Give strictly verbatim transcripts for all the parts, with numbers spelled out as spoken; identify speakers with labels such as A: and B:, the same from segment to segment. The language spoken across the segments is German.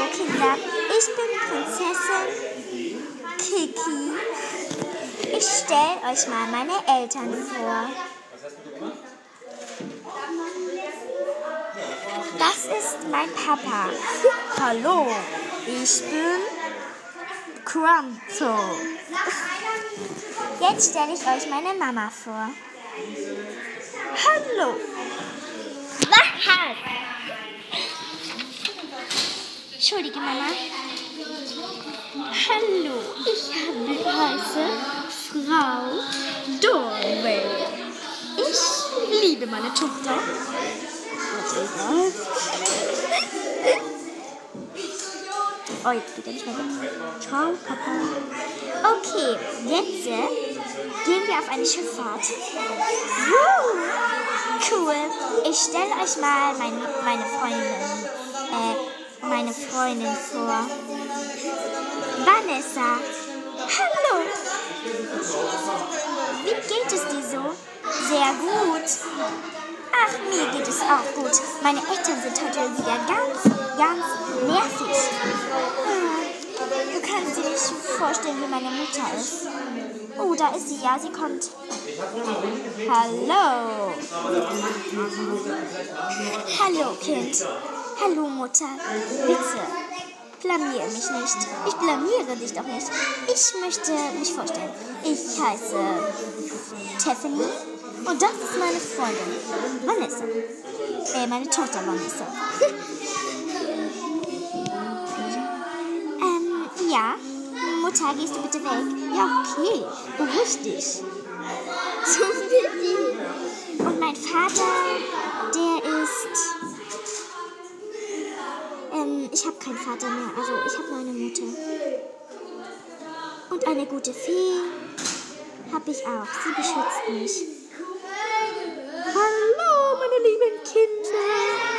A: Kinder, ich bin Prinzessin Kiki. Ich stelle euch mal meine Eltern vor. Das ist mein Papa. Hallo, ich bin Quanto. Jetzt stelle ich euch meine Mama vor. Hallo. Entschuldige, Mama. Hallo, ich heiße Frau Dorwell. Ich liebe meine Tochter. Oh, jetzt geht er nicht mehr weg. Ciao, Papa. Okay, jetzt äh, gehen wir auf eine Schifffahrt. Woo, cool. Ich stelle euch mal mein, meine Freundin, äh, meine Freundin vor. Vanessa. Hallo. Wie geht es dir so? Sehr gut. Ach, mir geht es auch gut. Meine Eltern sind heute wieder ganz, ganz nervig. Du kannst dir nicht vorstellen, wie meine Mutter ist. Oh, da ist sie, ja, sie kommt. Hallo. Hallo, Kind. Hallo, Mutter. Bitte, blamier mich nicht. Ich blamiere dich doch nicht. Ich möchte mich vorstellen. Ich heiße Tiffany. Und das ist meine Freundin, Vanessa. Äh, meine Tochter Vanessa. ähm, ja. Mutter, gehst du bitte weg? Ja, okay. Beruhig dich. So will. Und mein Vater, der ist... Ähm, ich habe keinen Vater mehr. Also, ich habe nur eine Mutter. Und eine gute Fee habe ich auch. Sie beschützt mich. Hallo, meine lieben Kinder.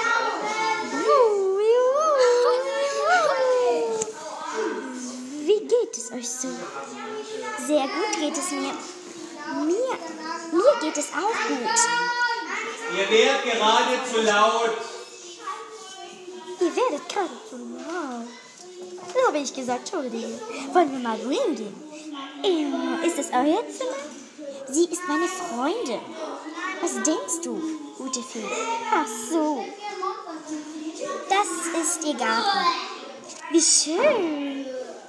A: Wie geht es euch so? Sehr gut geht es mir. Mir, mir geht es auch gut.
B: Ihr werdet gerade zu laut.
A: Ihr werdet gerade zu laut. So habe ich gesagt, Entschuldigung. Wollen wir mal wohin gehen? Äh, ist das euer Zimmer? Sie ist meine Freundin. Was denkst du, gute Fee? Ach so. Das ist ihr Garten. Wie schön.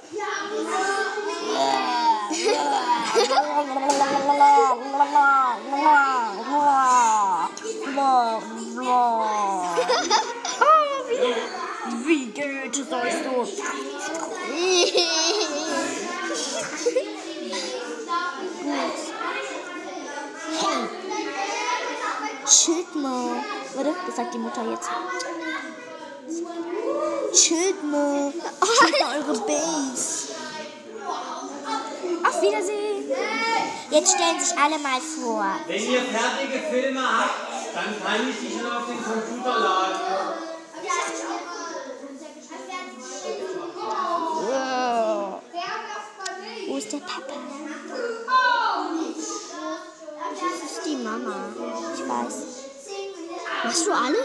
A: Oh, wie, wie geht es euch so? Chillt mal. Warte, das sagt die Mutter jetzt. Chillt mal. Chillt mal eure Base. Auf Wiedersehen. Jetzt stellen sich alle mal vor.
B: Wenn ihr fertige Filme habt, dann kann ich die schon auf den Computer laden.
A: Wow. Wo ist der Papa? Das ist die Mama. Ich weiß. Machst du alle?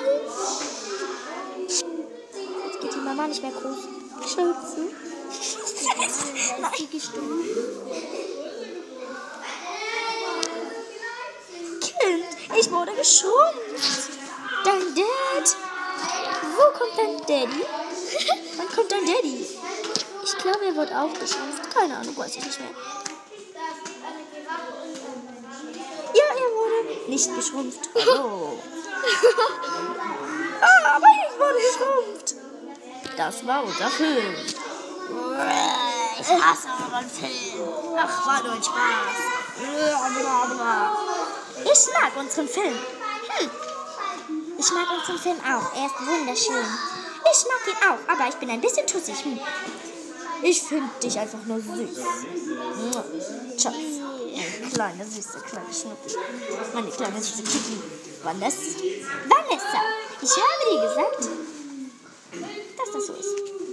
A: Jetzt geht die Mama nicht mehr groß. Schützen. Nein. Ist die gestorben? Kind, ich wurde geschrumpft. Dein Dad. Wo kommt dein Daddy? Wann kommt dein Daddy? Ich glaube, er wird auch geschrumpft. Keine Ahnung, weiß ich nicht mehr. Ja, er wurde nicht geschrumpft. Oh. Ah, aber ich wurde geschrumpft. Das war unser Film. Ich hasse unseren Film. Ach, war nur ein Spaß. Ich mag unseren Film. Hm. Ich mag unseren Film auch. Er ist wunderschön. Ich mag ihn auch, aber ich bin ein bisschen tussig. Hm. Ich finde dich einfach nur süß. Schatz. Meine kleine, süße, kleine Schnuppel. Meine kleine, süße Kiki. Vanessa. Vanessa. Ich habe dir gesagt, dass das so ist.